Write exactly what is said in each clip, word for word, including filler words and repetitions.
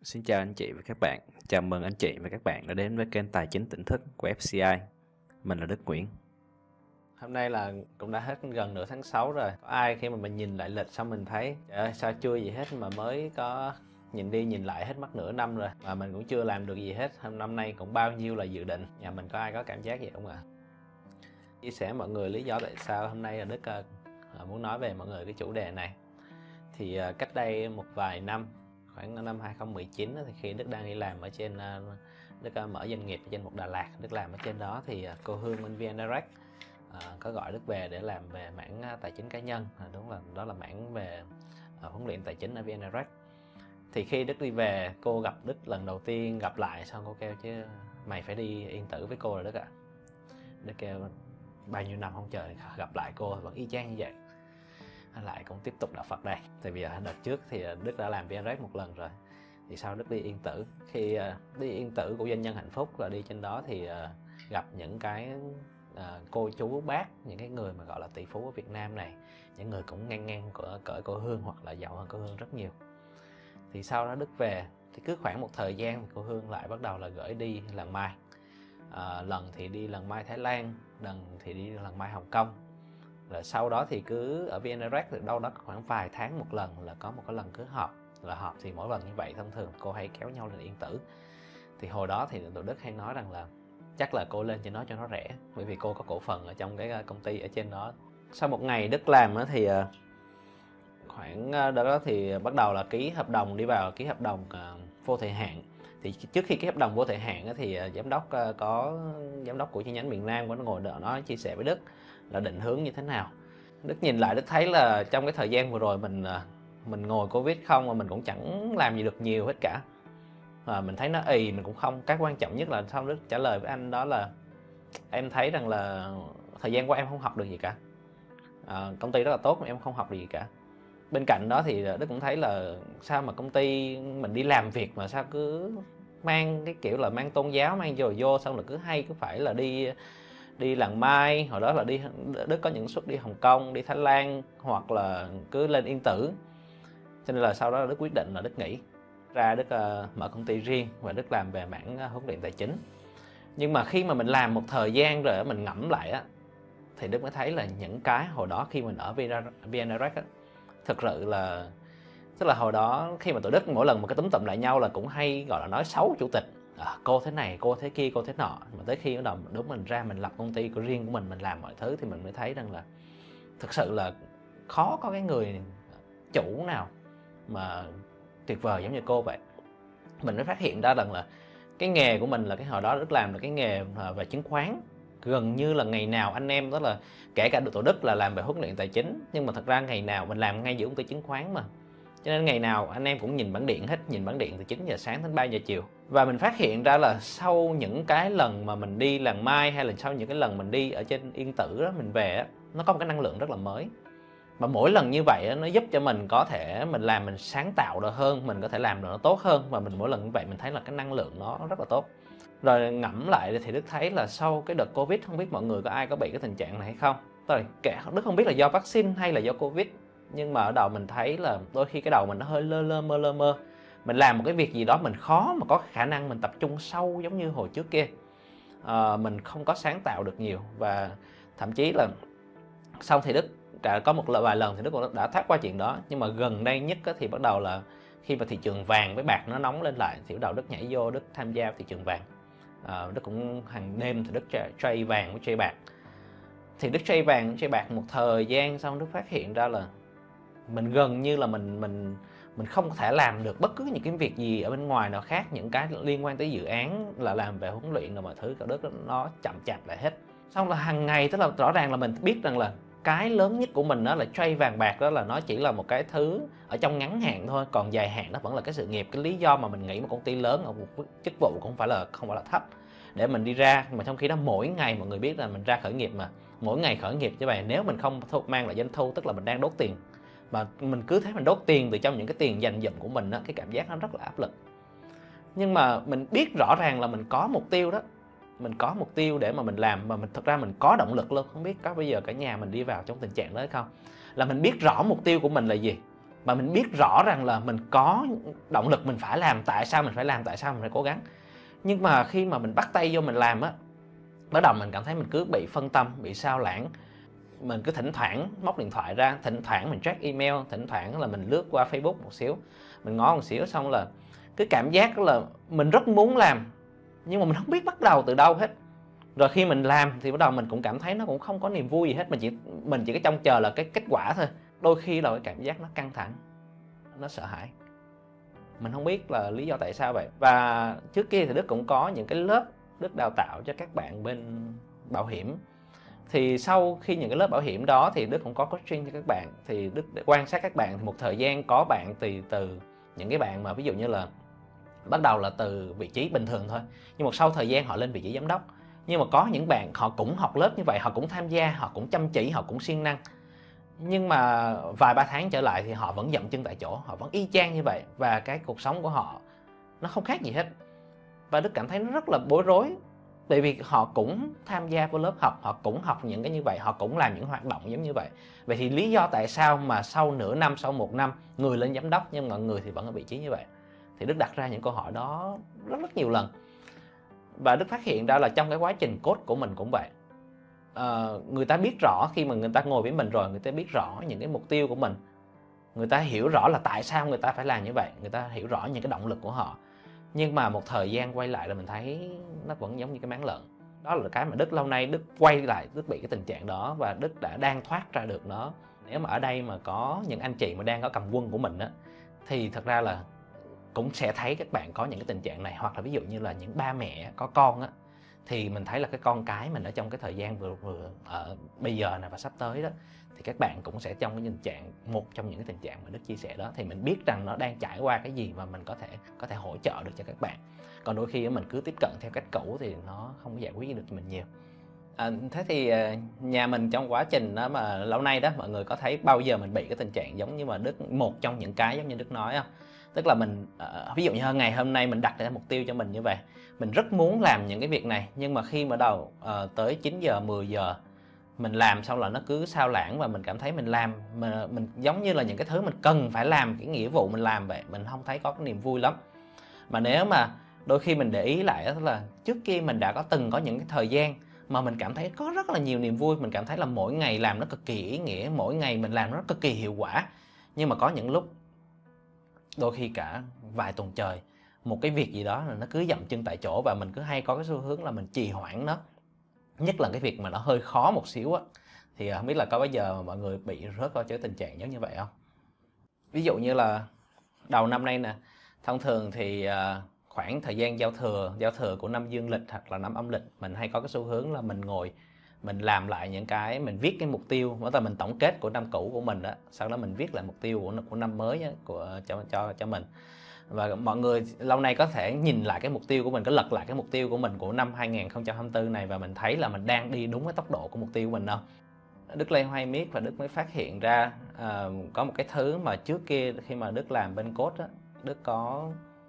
Xin chào anh chị và các bạn. Chào mừng anh chị và các bạn đã đến với kênh Tài chính tỉnh thức của ép xê i. Mình là Đức Nguyễn. Hôm nay là cũng đã hết gần nửa tháng sáu rồi. Có ai khi mà mình nhìn lại lịch xong mình thấy trời ơi sao chưa gì hết mà mới có nhìn đi nhìn lại hết mất nửa năm rồi mà mình cũng chưa làm được gì hết. Hôm năm nay cũng bao nhiêu là dự định. Nhà mình có ai có cảm giác vậy không ạ? À? Chia sẻ mọi người lý do tại sao hôm nay là Đức uh, muốn nói về mọi người cái chủ đề này. Thì uh, cách đây một vài năm, khoảng năm hai không một chín thì khi Đức đang đi làm ở trên uh, Đức uh, mở doanh nghiệp ở trên một Đà Lạt, Đức làm ở trên đó thì uh, cô Hương bên vê en Direct uh, có gọi Đức về để làm về mảng uh, tài chính cá nhân. Uh, đúng là đó là mảng về uh, huấn luyện tài chính ở vê en Direct. Thì khi Đức đi về, cô gặp Đức lần đầu tiên gặp lại, xong cô kêu chứ mày phải đi yên tử với cô rồi Đức ạ. À. Đức kêu bao nhiêu năm không chờ gặp lại cô vẫn y chang như vậy, lại cũng tiếp tục đạo Phật đây. Tại vì đợt trước thì Đức đã làm vê en Direct một lần rồi, thì sau Đức đi Yên Tử. Khi uh, đi Yên Tử của doanh nhân hạnh phúc là đi trên đó thì uh, gặp những cái uh, cô chú bác, những cái người mà gọi là tỷ phú ở Việt Nam này, những người cũng ngang ngang của cỡ cô Hương hoặc là giàu hơn cô Hương rất nhiều. Thì sau đó Đức về thì cứ khoảng một thời gian thì cô Hương lại bắt đầu là gửi đi lần mai. Uh, lần thì đi lần mai Thái Lan, lần thì đi lần mai Hồng Kông. Rồi sau đó thì cứ ở vê en Direct thì đâu đó khoảng vài tháng một lần là có một cái lần cứ họp. Là họp thì mỗi lần như vậy thông thường cô hay kéo nhau lên Yên Tử. Thì hồi đó thì tụi Đức hay nói rằng là chắc là cô lên trên đó cho nó rẻ, bởi vì cô có cổ phần ở trong cái công ty ở trên đó. Sau một ngày Đức làm thì khoảng đó thì bắt đầu là ký hợp đồng, đi vào ký hợp đồng vô thời hạn. Thì trước khi ký hợp đồng vô thời hạn thì giám đốc có giám đốc của chi nhánh miền Nam có ngồi đợi nó chia sẻ với Đức là định hướng như thế nào. Đức nhìn lại Đức thấy là trong cái thời gian vừa rồi mình mình ngồi Covid không mà mình cũng chẳng làm gì được nhiều hết cả. Và mình thấy nó ì, mình cũng không, cái quan trọng nhất là sau Đức trả lời với anh đó là em thấy rằng là thời gian qua em không học được gì cả. À, công ty rất là tốt mà em không học được gì cả. Bên cạnh đó thì Đức cũng thấy là sao mà công ty mình đi làm việc mà sao cứ mang cái kiểu là mang tôn giáo, mang vô vô xong là cứ hay cứ phải là đi đi lần mai. Hồi đó là đi Đức có những suất đi Hồng Kông, đi Thái Lan hoặc là cứ lên Yên Tử. Cho nên là sau đó Đức quyết định là Đức nghỉ ra, Đức uh, mở công ty riêng và Đức làm về mảng uh, huấn luyện tài chính. Nhưng mà khi mà mình làm một thời gian rồi mình ngẫm lại á thì Đức mới thấy là những cái hồi đó khi mình ở vê en Direct á, thực sự là tức là hồi đó khi mà tụi Đức mỗi lần một cái túm tụm lại nhau là cũng hay gọi là nói xấu chủ tịch, à, cô thế này, cô thế kia, cô thế nọ. Mà tới khi bắt đầu đúng mình ra mình lập công ty của riêng của mình, mình làm mọi thứ thì mình mới thấy rằng là thực sự là khó có cái người chủ nào mà tuyệt vời giống như cô vậy. Mình mới phát hiện ra rằng là cái nghề của mình là cái hồi đó Đức làm là cái nghề về chứng khoán. Gần như là ngày nào anh em đó là kể cả tụi Đức là làm về huấn luyện tài chính, nhưng mà thật ra ngày nào mình làm ngay giữa công ty chứng khoán mà. Cho nên ngày nào anh em cũng nhìn bảng điện hết, nhìn bảng điện từ chín giờ sáng đến ba giờ chiều. Và mình phát hiện ra là sau những cái lần mà mình đi lần mai hay là sau những cái lần mình đi ở trên Yên Tử đó, mình về á, nó có một cái năng lượng rất là mới. Và mỗi lần như vậy á, nó giúp cho mình có thể mình làm mình sáng tạo được hơn, mình có thể làm được nó tốt hơn. Và mình mỗi lần như vậy mình thấy là cái năng lượng nó rất là tốt. Rồi ngẫm lại thì Đức thấy là sau cái đợt Covid, không biết mọi người có ai có bị cái tình trạng này hay không. Rồi kể Đức không biết là do vaccine hay là do Covid, nhưng mà ở đầu mình thấy là đôi khi cái đầu mình nó hơi lơ lơ mơ lơ mơ. Mình làm một cái việc gì đó mình khó mà có khả năng mình tập trung sâu giống như hồi trước kia. À, mình không có sáng tạo được nhiều. Và thậm chí là xong thì Đức đã có một vài lần thì Đức cũng đã thắc qua chuyện đó. Nhưng mà gần đây nhất thì bắt đầu là khi mà thị trường vàng với bạc nó nóng lên lại thì bắt đầu Đức nhảy vô, Đức tham gia thị trường vàng. À, Đức cũng hàng đêm thì Đức trade vàng với trade bạc. Thì Đức trade vàng, trade bạc một thời gian xong Đức phát hiện ra là mình gần như là mình mình mình không có thể làm được bất cứ những cái việc gì ở bên ngoài nào khác, những cái liên quan tới dự án là làm về huấn luyện là mọi thứ cả Đức nó chậm chạp lại hết. Xong là hàng ngày tức là rõ ràng là mình biết rằng là cái lớn nhất của mình đó là trade vàng bạc, đó là nó chỉ là một cái thứ ở trong ngắn hạn thôi, còn dài hạn nó vẫn là cái sự nghiệp. Cái lý do mà mình nghĩ một công ty lớn ở một chức vụ cũng không phải là không phải là thấp để mình đi ra, mà trong khi đó mỗi ngày mọi người biết là mình ra khởi nghiệp mà mỗi ngày khởi nghiệp như vậy, nếu mình không mang lại doanh thu tức là mình đang đốt tiền. Mà mình cứ thấy mình đốt tiền từ trong những cái tiền dành dụm của mình đó, cái cảm giác nó rất là áp lực. Nhưng mà mình biết rõ ràng là mình có mục tiêu đó, mình có mục tiêu để mà mình làm, mà mình thật ra mình có động lực luôn. Không biết có bây giờ cả nhà mình đi vào trong tình trạng đó hay không, là mình biết rõ mục tiêu của mình là gì, mà mình biết rõ rằng là mình có động lực mình phải làm, tại sao mình phải làm, tại sao mình phải cố gắng. Nhưng mà khi mà mình bắt tay vô mình làm á, bắt đầu mình cảm thấy mình cứ bị phân tâm, bị sao lãng. Mình cứ thỉnh thoảng móc điện thoại ra, thỉnh thoảng mình check email, thỉnh thoảng là mình lướt qua Facebook một xíu, mình ngó một xíu, xong là cái cảm giác là mình rất muốn làm nhưng mà mình không biết bắt đầu từ đâu hết. Rồi khi mình làm thì bắt đầu mình cũng cảm thấy nó cũng không có niềm vui gì hết, mình chỉ mình chỉ có trông chờ là cái kết quả thôi. Đôi khi là cái cảm giác nó căng thẳng, nó sợ hãi. Mình không biết là lý do tại sao vậy. Và trước kia thì Đức cũng có những cái lớp Đức đào tạo cho các bạn bên bảo hiểm. Thì sau khi những cái lớp bảo hiểm đó thì Đức cũng có coaching cho các bạn. Thì Đức để quan sát các bạn, thì một thời gian có bạn thì từ những cái bạn mà ví dụ như là bắt đầu là từ vị trí bình thường thôi, nhưng mà sau thời gian họ lên vị trí giám đốc. Nhưng mà có những bạn họ cũng học lớp như vậy, họ cũng tham gia, họ cũng chăm chỉ, họ cũng siêng năng, nhưng mà vài ba tháng trở lại thì họ vẫn dậm chân tại chỗ, họ vẫn y chang như vậy, và cái cuộc sống của họ nó không khác gì hết. Và Đức cảm thấy nó rất là bối rối, tại vì họ cũng tham gia vào lớp học, họ cũng học những cái như vậy, họ cũng làm những hoạt động giống như vậy. Vậy thì lý do tại sao mà sau nửa năm, sau một năm, người lên giám đốc nhưng mọi người thì vẫn ở vị trí như vậy? Thì Đức đặt ra những câu hỏi đó rất rất nhiều lần. Và Đức phát hiện ra là trong cái quá trình coach của mình cũng vậy. À, người ta biết rõ, khi mà người ta ngồi với mình rồi, người ta biết rõ những cái mục tiêu của mình, người ta hiểu rõ là tại sao người ta phải làm như vậy, người ta hiểu rõ những cái động lực của họ. Nhưng mà một thời gian quay lại là mình thấy nó vẫn giống như cái máng lợn. Đó là cái mà Đức lâu nay Đức quay lại, Đức bị cái tình trạng đó, và Đức đã đang thoát ra được nó. Nếu mà ở đây mà có những anh chị mà đang có cầm quân của mình á, thì thật ra là cũng sẽ thấy các bạn có những cái tình trạng này. Hoặc là ví dụ như là những ba mẹ có con á, thì mình thấy là cái con cái mình ở trong cái thời gian vừa vừa ở bây giờ này và sắp tới đó, thì các bạn cũng sẽ trong cái tình trạng, một trong những cái tình trạng mà Đức chia sẻ đó, thì mình biết rằng nó đang trải qua cái gì và mình có thể có thể hỗ trợ được cho các bạn. Còn đôi khi mình cứ tiếp cận theo cách cũ thì nó không có giải quyết được cho mình nhiều. À, thế thì nhà mình trong quá trình đó mà lâu nay đó, mọi người có thấy bao giờ mình bị cái tình trạng giống như mà Đức, một trong những cái giống như Đức nói không? Tức là mình uh, ví dụ như ngày hôm nay mình đặt ra mục tiêu cho mình như vậy, mình rất muốn làm những cái việc này, nhưng mà khi mà đầu uh, tới chín giờ mười giờ mình làm xong là nó cứ sao lãng, và mình cảm thấy mình làm mà mình giống như là những cái thứ mình cần phải làm, cái nghĩa vụ mình làm vậy, mình không thấy có cái niềm vui lắm. Mà nếu mà đôi khi mình để ý lại đó là trước kia mình đã có từng có những cái thời gian mà mình cảm thấy có rất là nhiều niềm vui, mình cảm thấy là mỗi ngày làm nó cực kỳ ý nghĩa, mỗi ngày mình làm nó cực kỳ hiệu quả. Nhưng mà có những lúc đôi khi cả vài tuần trời, một cái việc gì đó là nó cứ dậm chân tại chỗ, và mình cứ hay có cái xu hướng là mình trì hoãn nó. Nhất là cái việc mà nó hơi khó một xíu á, thì không biết là có bao giờ mọi người bị rớt vào cái tình trạng giống như vậy không? Ví dụ như là đầu năm nay nè, thông thường thì khoảng thời gian giao thừa, giao thừa của năm dương lịch hoặc là năm âm lịch, mình hay có cái xu hướng là mình ngồi mình làm lại những cái, mình viết cái mục tiêu, đó là mình tổng kết của năm cũ của mình đó, sau đó mình viết lại mục tiêu của của năm mới đó, của cho cho cho mình. Và mọi người lâu nay có thể nhìn lại cái mục tiêu của mình, có lật lại cái mục tiêu của mình của năm hai nghìn không trăm hai mươi tư này, và mình thấy là mình đang đi đúng cái tốc độ của mục tiêu của mình không? Đức lên hoay miết và Đức mới phát hiện ra uh, có một cái thứ mà trước kia khi mà Đức làm bên coach á, Đức có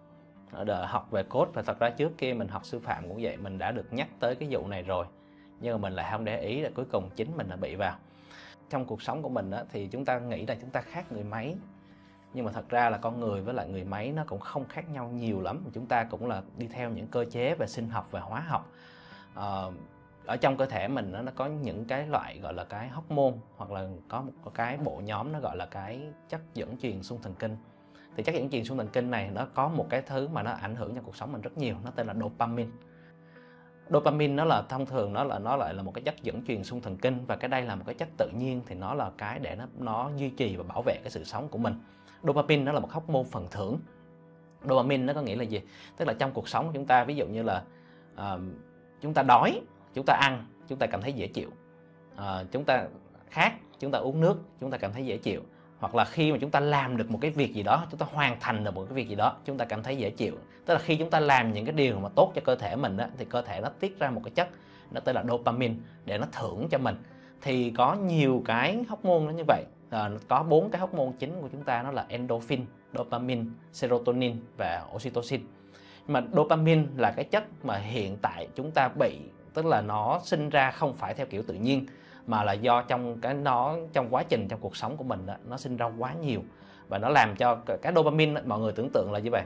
học về coach, và thật ra trước kia mình học sư phạm cũng vậy, mình đã được nhắc tới cái vụ này rồi, nhưng mà mình lại không để ý, là cuối cùng chính mình là bị vào. Trong cuộc sống của mình á, thì chúng ta nghĩ là chúng ta khác người máy, nhưng mà thật ra là con người với lại người máy nó cũng không khác nhau nhiều lắm. Chúng ta cũng là đi theo những cơ chế về sinh học và hóa học. Ờ, ở trong cơ thể mình nó, nó có những cái loại gọi là cái hormone, hoặc là có một cái bộ nhóm nó gọi là cái chất dẫn truyền xung thần kinh. Thì chất dẫn truyền xung thần kinh này nó có một cái thứ mà nó ảnh hưởng cho cuộc sống mình rất nhiều, nó tên là dopamine. Dopamine nó là thông thường nó là nó lại là một cái chất dẫn truyền xung thần kinh, và cái đây là một cái chất tự nhiên, thì nó là cái để nó nó duy trì và bảo vệ cái sự sống của mình. Dopamine nó là một hormone phần thưởng. Dopamine nó có nghĩa là gì? Tức là trong cuộc sống của chúng ta, ví dụ như là uh, chúng ta đói, chúng ta ăn, chúng ta cảm thấy dễ chịu. Uh, chúng ta khát, chúng ta uống nước, chúng ta cảm thấy dễ chịu. Hoặc là khi mà chúng ta làm được một cái việc gì đó, chúng ta hoàn thành được một cái việc gì đó, chúng ta cảm thấy dễ chịu. Tức là khi chúng ta làm những cái điều mà tốt cho cơ thể mình đó, thì cơ thể nó tiết ra một cái chất nó tên là dopamine để nó thưởng cho mình. Thì có nhiều cái hormone nó như vậy. À, có bốn cái hormone chính của chúng ta, nó là endorphin, dopamine, serotonin và oxytocin. Mà dopamine là cái chất mà hiện tại chúng ta bị, tức là nó sinh ra không phải theo kiểu tự nhiên, mà là do trong cái nó trong quá trình trong cuộc sống của mình đó, nó sinh ra quá nhiều và nó làm cho cái dopamine, mọi người tưởng tượng là như vậy.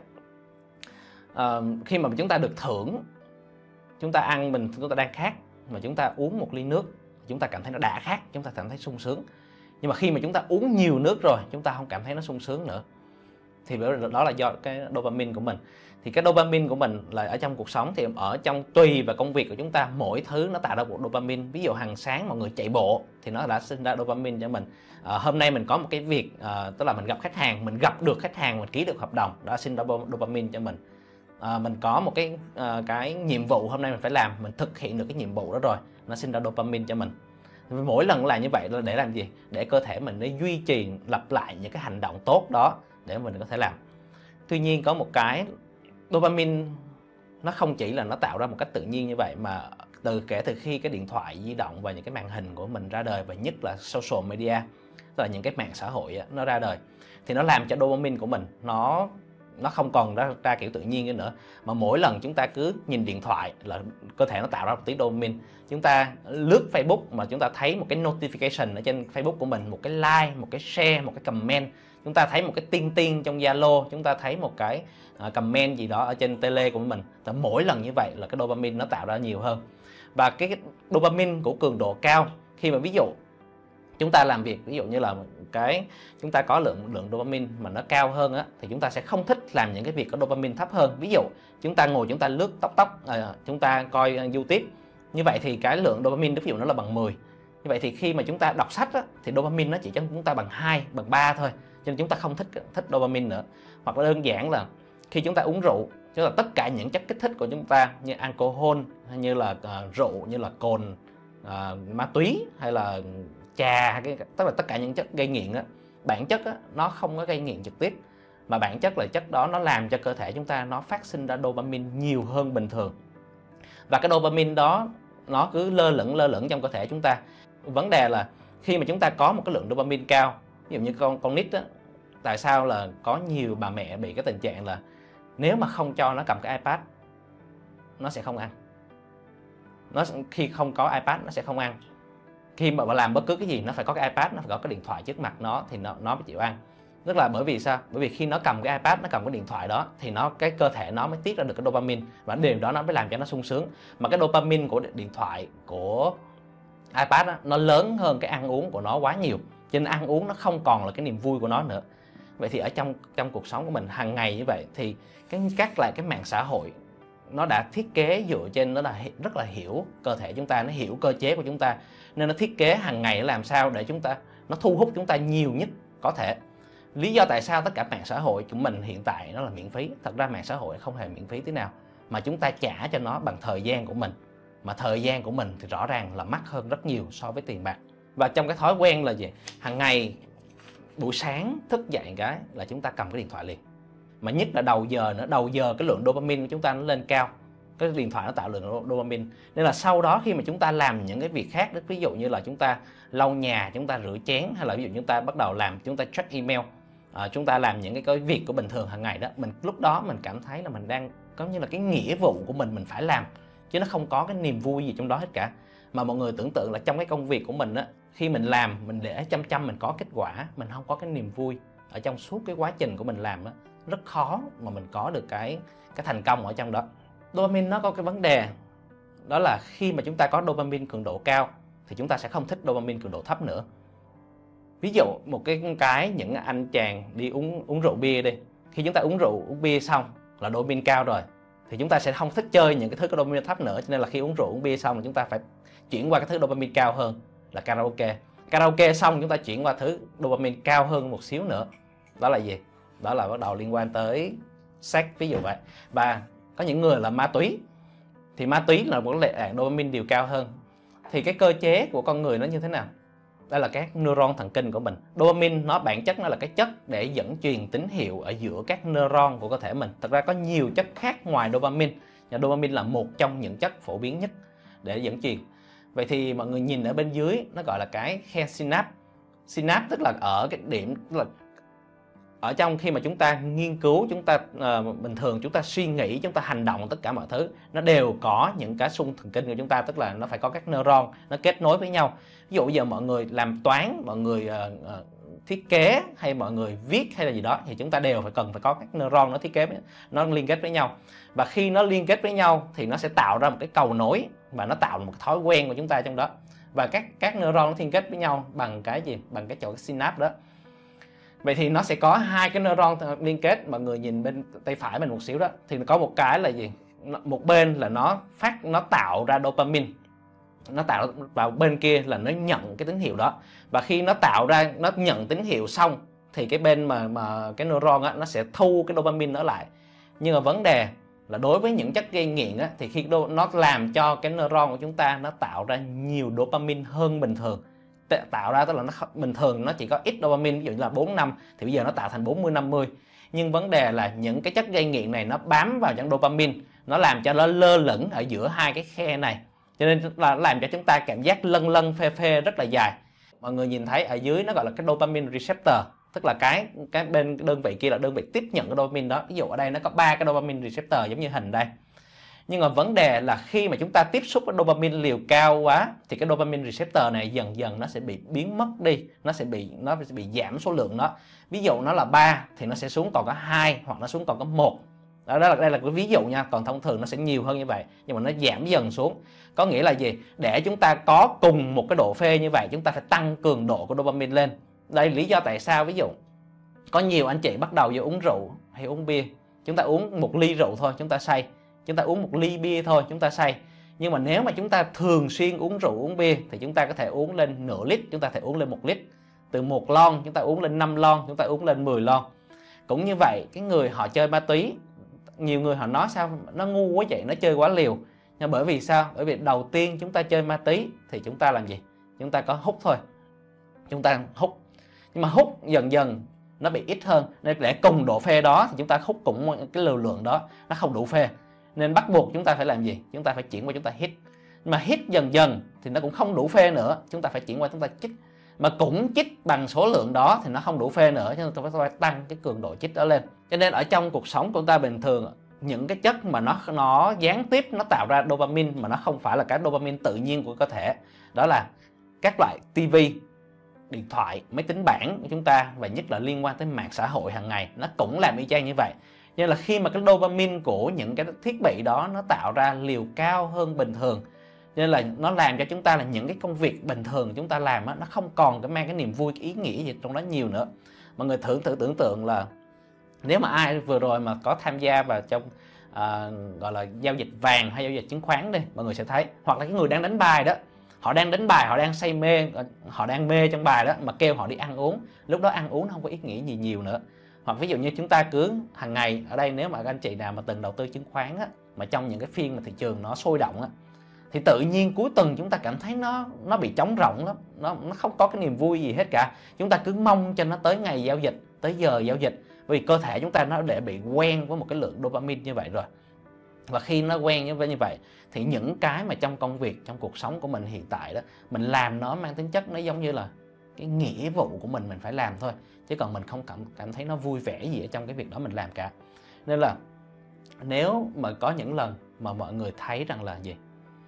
À, khi mà chúng ta được thưởng, chúng ta ăn mình chúng ta đang khát mà chúng ta uống một ly nước, chúng ta cảm thấy nó đã khát, chúng ta cảm thấy sung sướng. Nhưng mà khi mà chúng ta uống nhiều nước rồi, chúng ta không cảm thấy nó sung sướng nữa. Thì đó là do cái dopamine của mình. Thì cái dopamine của mình là ở trong cuộc sống, thì ở trong tùy và công việc của chúng ta, mỗi thứ nó tạo ra một dopamine. Ví dụ hàng sáng mọi người chạy bộ thì nó đã sinh ra dopamine cho mình. À, hôm nay mình có một cái việc, à, tức là mình gặp khách hàng, mình gặp được khách hàng, mình ký được hợp đồng, đã sinh ra dopamine cho mình. À, mình có một cái à, cái nhiệm vụ hôm nay mình phải làm, mình thực hiện được cái nhiệm vụ đó rồi, nó sinh ra dopamine cho mình. Mỗi lần làm như vậy là để làm gì? Để cơ thể mình nó duy trì lặp lại những cái hành động tốt đó để mình có thể làm. Tuy nhiên có một cái, dopamine nó không chỉ là nó tạo ra một cách tự nhiên như vậy, mà từ kể từ khi cái điện thoại di động và những cái màn hình của mình ra đời, và nhất là social media, tức là những cái mạng xã hội nó ra đời, thì nó làm cho dopamine của mình nó nó không còn ra, ra kiểu tự nhiên nữa, mà mỗi lần chúng ta cứ nhìn điện thoại là cơ thể nó tạo ra một tí dopamine. Chúng ta lướt Facebook mà chúng ta thấy một cái notification ở trên Facebook của mình, một cái like, một cái share, một cái comment, chúng ta thấy một cái tiên tiên trong Zalo, chúng ta thấy một cái uh, comment gì đó ở trên tele của mình, thì mỗi lần như vậy là cái dopamine nó tạo ra nhiều hơn. Và cái dopamine của cường độ cao, khi mà ví dụ chúng ta làm việc, ví dụ như là cái chúng ta có lượng lượng dopamine mà nó cao hơn á, thì chúng ta sẽ không thích làm những cái việc có dopamine thấp hơn. Ví dụ chúng ta ngồi chúng ta lướt tóc tóc à, chúng ta coi uh, YouTube, như vậy thì cái lượng dopamine ví dụ nó là bằng mười. Như vậy thì khi mà chúng ta đọc sách á, thì dopamine nó chỉ cho chúng ta bằng hai, bằng ba thôi, cho nên chúng ta không thích thích dopamine nữa. Hoặc là đơn giản là khi chúng ta uống rượu, tức là tất cả những chất kích thích của chúng ta như alcohol, hay như là uh, rượu, như là cồn, uh, ma túy, hay là trà, hay cái, tức là tất cả những chất gây nghiện á, bản chất á, nó không có gây nghiện trực tiếp, mà bản chất là chất đó nó làm cho cơ thể chúng ta nó phát sinh ra dopamine nhiều hơn bình thường. Và cái dopamine đó nó cứ lơ lửng lơ lửng trong cơ thể chúng ta. Vấn đề là khi mà chúng ta có một cái lượng dopamine cao, ví dụ như con con nít á, tại sao là có nhiều bà mẹ bị cái tình trạng là nếu mà không cho nó cầm cái iPad, nó sẽ không ăn. Nó khi không có iPad nó sẽ không ăn. Khi mà làm bất cứ cái gì nó phải có cái iPad, nó phải có cái điện thoại trước mặt nó thì nó nó mới chịu ăn. Tức là bởi vì sao? Bởi vì khi nó cầm cái iPad, nó cầm cái điện thoại đó thì nó cái cơ thể nó mới tiết ra được cái dopamine, và điều đó nó mới làm cho nó sung sướng. Mà cái dopamine của điện thoại, của iPad đó, nó lớn hơn cái ăn uống của nó quá nhiều, cho nên ăn uống nó không còn là cái niềm vui của nó nữa. Vậy thì ở trong trong cuộc sống của mình hàng ngày như vậy, thì cái các lại cái mạng xã hội nó đã thiết kế dựa trên nó là rất là hiểu cơ thể chúng ta, nó hiểu cơ chế của chúng ta, nên nó thiết kế hàng ngày làm sao để chúng ta nó thu hút chúng ta nhiều nhất có thể. Lý do tại sao tất cả mạng xã hội của mình hiện tại nó là miễn phí? Thật ra mạng xã hội không hề miễn phí tí nào, mà chúng ta trả cho nó bằng thời gian của mình, mà thời gian của mình thì rõ ràng là mắc hơn rất nhiều so với tiền bạc. Và trong cái thói quen là gì? Hàng ngày buổi sáng thức dậy cái là chúng ta cầm cái điện thoại liền, mà nhất là đầu giờ nữa, đầu giờ cái lượng dopamine của chúng ta nó lên cao, cái điện thoại nó tạo lượng dopamine, nên là sau đó khi mà chúng ta làm những cái việc khác, ví dụ như là chúng ta lau nhà, chúng ta rửa chén, hay là ví dụ chúng ta bắt đầu làm, chúng ta check email, à, chúng ta làm những cái, cái việc của bình thường hàng ngày đó, mình lúc đó mình cảm thấy là mình đang có như là cái nghĩa vụ của mình mình phải làm, chứ nó không có cái niềm vui gì trong đó hết cả. Mà mọi người tưởng tượng là trong cái công việc của mình á, khi mình làm mình để chăm chăm mình có kết quả, mình không có cái niềm vui ở trong suốt cái quá trình của mình làm á, rất khó mà mình có được cái cái thành công ở trong đó. Dopamine nó có cái vấn đề đó là khi mà chúng ta có dopamine cường độ cao thì chúng ta sẽ không thích dopamine cường độ thấp nữa. Ví dụ một cái cái những anh chàng đi uống uống rượu bia đi, khi chúng ta uống rượu uống bia xong là dopamine cao rồi thì chúng ta sẽ không thích chơi những cái thứ có dopamine thấp nữa, cho nên là khi uống rượu uống bia xong là chúng ta phải chuyển qua cái thứ dopamine cao hơn là karaoke. Karaoke xong chúng ta chuyển qua thứ dopamine cao hơn một xíu nữa, đó là gì? Đó là bắt đầu liên quan tới sex, ví dụ vậy. Và có những người là ma túy, thì ma túy là một lệ đạn dopamine đều cao hơn. Thì cái cơ chế của con người nó như thế nào? Đây là các neuron thần kinh của mình. Dopamine nó bản chất nó là cái chất để dẫn truyền tín hiệu ở giữa các neuron của cơ thể mình. Thật ra có nhiều chất khác ngoài dopamine, nhưng dopamine là một trong những chất phổ biến nhất để dẫn truyền. Vậy thì mọi người nhìn ở bên dưới nó gọi là cái khe synapse. Synapse tức là ở cái điểm, tức là ở trong khi mà chúng ta nghiên cứu, chúng ta uh, bình thường chúng ta suy nghĩ, chúng ta hành động, tất cả mọi thứ nó đều có những cái xung thần kinh của chúng ta, tức là nó phải có các neuron nó kết nối với nhau. Ví dụ bây giờ mọi người làm toán, mọi người uh, uh, thiết kế hay mọi người viết hay là gì đó thì chúng ta đều phải cần phải có các neuron nó thiết kế, nó liên kết với nhau. Và khi nó liên kết với nhau thì nó sẽ tạo ra một cái cầu nối và nó tạo một thói quen của chúng ta trong đó. Và các các neuron nó liên kết với nhau bằng cái gì? Bằng cái chỗ cái synapse đó. Vậy thì nó sẽ có hai cái neuron liên kết, mọi người nhìn bên tay phải mình một xíu đó, thì có một cái là gì? Một bên là nó phát nó tạo ra dopamine. Nó tạo vào bên kia là nó nhận cái tín hiệu đó. Và khi nó tạo ra, nó nhận tín hiệu xong thì cái bên mà mà cái neuron á, nó sẽ thu cái dopamine đó lại. Nhưng mà vấn đề là đối với những chất gây nghiện á, thì khi nó làm cho cái neuron của chúng ta nó tạo ra nhiều dopamine hơn bình thường. Tạo ra tức là nó bình thường nó chỉ có ít dopamine, ví dụ như là bốn năm thì bây giờ nó tạo thành bốn mươi năm mươi. Nhưng vấn đề là những cái chất gây nghiện này nó bám vào trong dopamine, nó làm cho nó lơ lửng ở giữa hai cái khe này, cho nên là làm cho chúng ta cảm giác lân lân phê phê rất là dài. Mọi người nhìn thấy ở dưới nó gọi là cái dopamine receptor, tức là cái cái bên đơn vị kia là đơn vị tiếp nhận cái dopamine đó. Ví dụ ở đây nó có ba cái dopamine receptor giống như hình đây. Nhưng mà vấn đề là khi mà chúng ta tiếp xúc với dopamine liều cao quá thì cái dopamine receptor này dần dần nó sẽ bị biến mất đi, nó sẽ bị nó sẽ bị giảm số lượng đó. Ví dụ nó là ba thì nó sẽ xuống còn có hai hoặc nó xuống còn có một. Đó, đó là đây là cái ví dụ nha, còn thông thường nó sẽ nhiều hơn như vậy, nhưng mà nó giảm dần xuống. Có nghĩa là gì? Để chúng ta có cùng một cái độ phê như vậy, chúng ta phải tăng cường độ của dopamine lên. Đây là lý do tại sao ví dụ có nhiều anh chị bắt đầu vô uống rượu hay uống bia. Chúng ta uống một ly rượu thôi chúng ta say, chúng ta uống một ly bia thôi chúng ta say. Nhưng mà nếu mà chúng ta thường xuyên uống rượu uống bia thì chúng ta có thể uống lên nửa lít, chúng ta có thể uống lên một lít. Từ một lon chúng ta uống lên năm lon, chúng ta uống lên mười lon. Cũng như vậy, cái người họ chơi ma túy, nhiều người họ nói sao nó ngu quá vậy, nó chơi quá liều. Nhưng bởi vì sao? Bởi vì đầu tiên chúng ta chơi ma túy thì chúng ta làm gì? Chúng ta có hút thôi. Chúng ta hút. Nhưng mà hút dần dần nó bị ít hơn, nên để cùng độ phê đó thì chúng ta hút cũng cái liều lượng đó nó không đủ phê, nên bắt buộc chúng ta phải làm gì? Chúng ta phải chuyển qua chúng ta hít. Nhưng mà hít dần dần thì nó cũng không đủ phê nữa, chúng ta phải chuyển qua chúng ta chích. Mà cũng chích bằng số lượng đó thì nó không đủ phê nữa, cho nên tôi phải tăng cái cường độ chích đó lên. Cho nên ở trong cuộc sống của chúng ta bình thường, những cái chất mà nó nó gián tiếp nó tạo ra dopamine mà nó không phải là cái dopamine tự nhiên của cơ thể, đó là các loại tivi, điện thoại, máy tính bảng của chúng ta, và nhất là liên quan tới mạng xã hội hàng ngày, nó cũng làm y chang như vậy. Nên là khi mà cái dopamine của những cái thiết bị đó nó tạo ra liều cao hơn bình thường, nên là nó làm cho chúng ta là những cái công việc bình thường chúng ta làm á, nó không còn cái mang cái niềm vui, cái ý nghĩa gì trong đó nhiều nữa. Mọi người thử thử tưởng tượng là nếu mà ai vừa rồi mà có tham gia vào trong à, gọi là giao dịch vàng hay giao dịch chứng khoán đi, mọi người sẽ thấy, hoặc là cái người đang đánh bài đó, họ đang đánh bài, họ đang say mê, họ đang mê trong bài đó mà kêu họ đi ăn uống, lúc đó ăn uống nó không có ý nghĩa gì nhiều nữa. Hoặc ví dụ như chúng ta cứ hàng ngày ở đây, nếu mà các anh chị nào mà từng đầu tư chứng khoán á, mà trong những cái phiên mà thị trường nó sôi động á, thì tự nhiên cuối tuần chúng ta cảm thấy nó nó bị trống rỗng lắm, nó nó không có cái niềm vui gì hết cả. Chúng ta cứ mong cho nó tới ngày giao dịch, tới giờ giao dịch, vì cơ thể chúng ta nó để bị quen với một cái lượng dopamine như vậy rồi. Và khi nó quen như vậy như vậy thì những cái mà trong công việc, trong cuộc sống của mình hiện tại đó, mình làm nó mang tính chất nó giống như là cái nghĩa vụ của mình mình phải làm thôi, chứ còn mình không cảm cảm thấy nó vui vẻ gì ở trong cái việc đó mình làm cả. Nên là nếu mà có những lần mà mọi người thấy rằng là gì,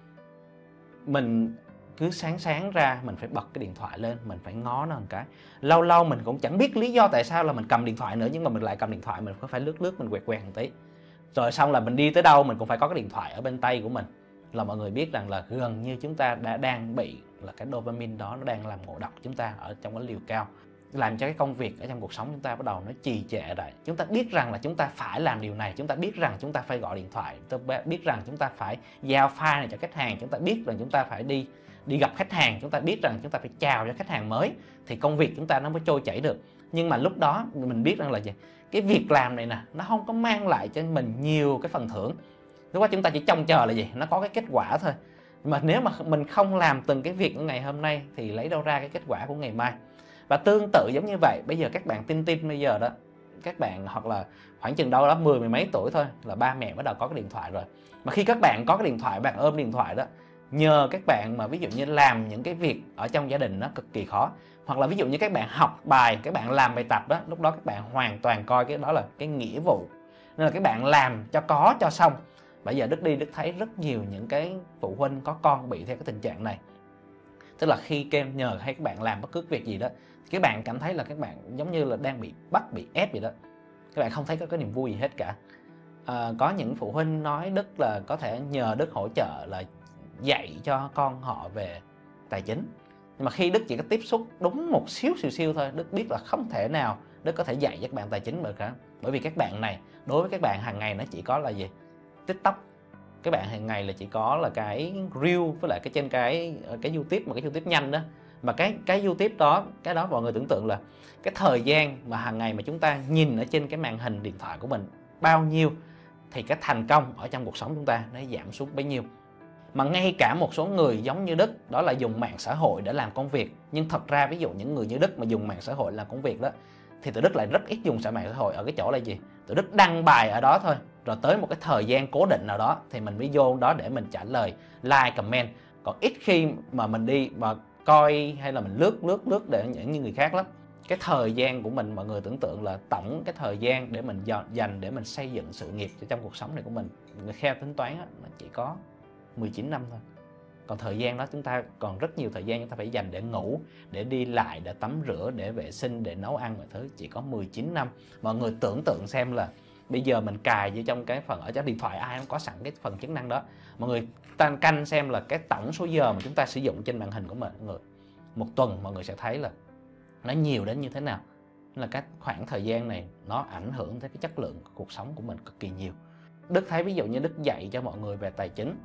mình cứ sáng sáng ra mình phải bật cái điện thoại lên, mình phải ngó nó một cái, lâu lâu mình cũng chẳng biết lý do tại sao là mình cầm điện thoại nữa, nhưng mà mình lại cầm điện thoại, mình có phải lướt lướt, mình quẹt quẹt một tí, rồi xong là mình đi tới đâu mình cũng phải có cái điện thoại ở bên tay của mình, là mọi người biết rằng là gần như chúng ta đã đang bị là cái dopamine đó nó đang làm ngộ độc chúng ta ở trong cái liều cao, làm cho cái công việc ở trong cuộc sống chúng ta bắt đầu nó trì trệ lại. Chúng ta biết rằng là chúng ta phải làm điều này, chúng ta biết rằng chúng ta phải gọi điện thoại, chúng ta biết rằng chúng ta phải giao file này cho khách hàng, chúng ta biết rằng chúng ta phải đi đi gặp khách hàng, chúng ta biết rằng chúng ta phải chào cho khách hàng mới thì công việc chúng ta nó mới trôi chảy được. Nhưng mà lúc đó mình biết rằng là gì, cái việc làm này nè nó không có mang lại cho mình nhiều cái phần thưởng, lúc đó chúng ta chỉ trông chờ là gì, nó có cái kết quả thôi. Mà nếu mà mình không làm từng cái việc của ngày hôm nay thì lấy đâu ra cái kết quả của ngày mai. Và tương tự giống như vậy, bây giờ các bạn tin tin bây giờ đó, các bạn hoặc là khoảng chừng đâu đó mười mười mấy tuổi thôi là ba mẹ bắt đầu có cái điện thoại rồi. Mà khi các bạn có cái điện thoại, bạn ôm điện thoại đó, nhờ các bạn mà ví dụ như làm những cái việc ở trong gia đình nó cực kỳ khó, Hoặc là ví dụ như các bạn học bài, các bạn làm bài tập đó, lúc đó các bạn hoàn toàn coi cái đó là cái nghĩa vụ, nên là các bạn làm cho có cho xong. Bây giờ Đức đi Đức thấy rất nhiều những cái phụ huynh có con bị theo cái tình trạng này. Tức là khi kem nhờ hay các bạn làm bất cứ việc gì đó, các bạn cảm thấy là các bạn giống như là đang bị bắt, bị ép vậy đó. Các bạn không thấy có cái niềm vui gì hết cả. À, có những phụ huynh nói Đức là có thể nhờ Đức hỗ trợ là dạy cho con họ về tài chính. Nhưng mà khi Đức chỉ có tiếp xúc đúng một xíu xíu xíu thôi, Đức biết là không thể nào Đức có thể dạy cho các bạn tài chính được cả. Bởi vì các bạn này, đối với các bạn hàng ngày nó chỉ có là gì? TikTok. Các bạn hàng ngày là chỉ có là cái Reel với lại cái trên cái cái YouTube, mà cái YouTube nhanh đó. Mà cái cái YouTube đó, cái đó mọi người tưởng tượng là cái thời gian mà hàng ngày mà chúng ta nhìn ở trên cái màn hình điện thoại của mình bao nhiêu thì cái thành công ở trong cuộc sống chúng ta nó giảm xuống bấy nhiêu. Mà ngay cả một số người giống như Đức, đó là dùng mạng xã hội để làm công việc. Nhưng thật ra ví dụ những người như Đức mà dùng mạng xã hội làm công việc đó, thì tụi Đức lại rất ít dùng mạng xã hội ở cái chỗ là gì? Tụi Đức đăng bài ở đó thôi, rồi tới một cái thời gian cố định nào đó thì mình mới vô đó để mình trả lời, like, comment. Còn ít khi mà mình đi mà coi hay là mình lướt lướt lướt để những người khác lắm. Cái thời gian của mình, mọi người tưởng tượng là tổng cái thời gian để mình dành để mình xây dựng sự nghiệp trong cuộc sống này của mình, người theo tính toán đó, nó chỉ có mười chín năm thôi. Còn thời gian đó chúng ta còn rất nhiều thời gian chúng ta phải dành để ngủ, để đi lại, để tắm rửa, để vệ sinh, để nấu ăn mọi thứ, chỉ có mười chín năm. Mọi người tưởng tượng xem là bây giờ mình cài vô trong cái phần ở trong điện thoại, ai cũng có sẵn cái phần chức năng đó. Mọi người tan canh xem là cái tổng số giờ mà chúng ta sử dụng trên màn hình của mọi người một tuần, mọi người sẽ thấy là nó nhiều đến như thế nào. Nên là cái khoảng thời gian này nó ảnh hưởng tới cái chất lượng của cuộc sống của mình cực kỳ nhiều. Đức thấy ví dụ như Đức dạy cho mọi người về tài chính,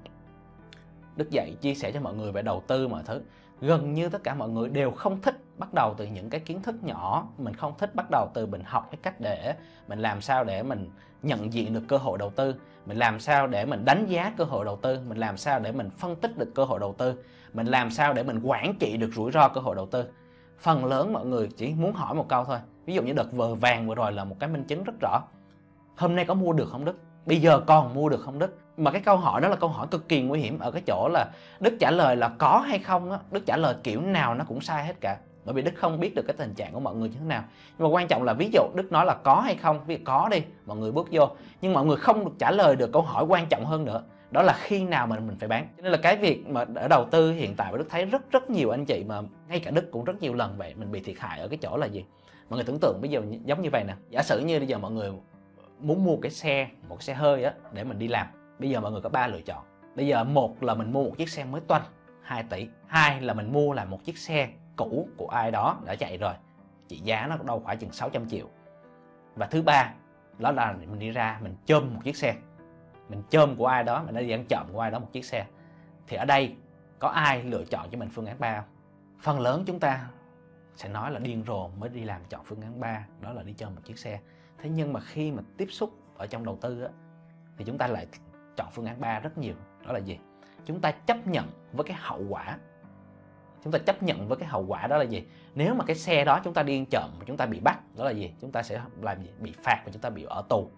Đức dạy chia sẻ cho mọi người về đầu tư mọi thứ, gần như tất cả mọi người đều không thích bắt đầu từ những cái kiến thức nhỏ. Mình không thích bắt đầu từ mình học cái cách để mình làm sao để mình nhận diện được cơ hội đầu tư, mình làm sao để mình đánh giá cơ hội đầu tư, mình làm sao để mình phân tích được cơ hội đầu tư, mình làm sao để mình quản trị được rủi ro cơ hội đầu tư. Phần lớn mọi người chỉ muốn hỏi một câu thôi. Ví dụ như đợt vừa vàng vừa rồi là một cái minh chứng rất rõ. Hôm nay có mua được không Đức? Bây giờ còn mua được không Đức? Mà cái câu hỏi đó là câu hỏi cực kỳ nguy hiểm ở cái chỗ là Đức trả lời là có hay không á, Đức trả lời kiểu nào nó cũng sai hết cả. Bởi vì Đức không biết được cái tình trạng của mọi người như thế nào. Nhưng mà quan trọng là ví dụ Đức nói là có hay không, ví dụ có đi, mọi người bước vô, nhưng mọi người không được trả lời được câu hỏi quan trọng hơn nữa, đó là khi nào mà mình phải bán. Cho nên là cái việc mà ở đầu tư hiện tại Đức thấy rất rất nhiều anh chị, mà ngay cả Đức cũng rất nhiều lần vậy, mình bị thiệt hại ở cái chỗ là gì? Mọi người tưởng tượng bây giờ giống như vậy nè, giả sử như bây giờ mọi người muốn mua cái xe, một cái xe hơi á để mình đi làm. Bây giờ mọi người có ba lựa chọn. Bây giờ một là mình mua một chiếc xe mới toanh hai tỷ, hai là mình mua là một chiếc xe cũ của ai đó đã chạy rồi, trị giá nó đâu khoảng chừng sáu trăm triệu. Và thứ ba đó là mình đi ra mình chôm một chiếc xe, mình chôm của ai đó, mình đã đi ăn trộm của ai đó một chiếc xe. Thì ở đây có ai lựa chọn cho mình phương án ba không? Phần lớn chúng ta sẽ nói là điên rồ mới đi làm chọn phương án ba, đó là đi chôm một chiếc xe. Thế nhưng mà khi mà tiếp xúc ở trong đầu tư á, thì chúng ta lại chọn phương án ba rất nhiều. Đó là gì? Chúng ta chấp nhận với cái hậu quả. Chúng ta chấp nhận với cái hậu quả đó là gì? Nếu mà cái xe đó chúng ta đi ăn trộm mà chúng ta bị bắt, đó là gì? Chúng ta sẽ làm gì? Bị phạt và chúng ta bị ở tù.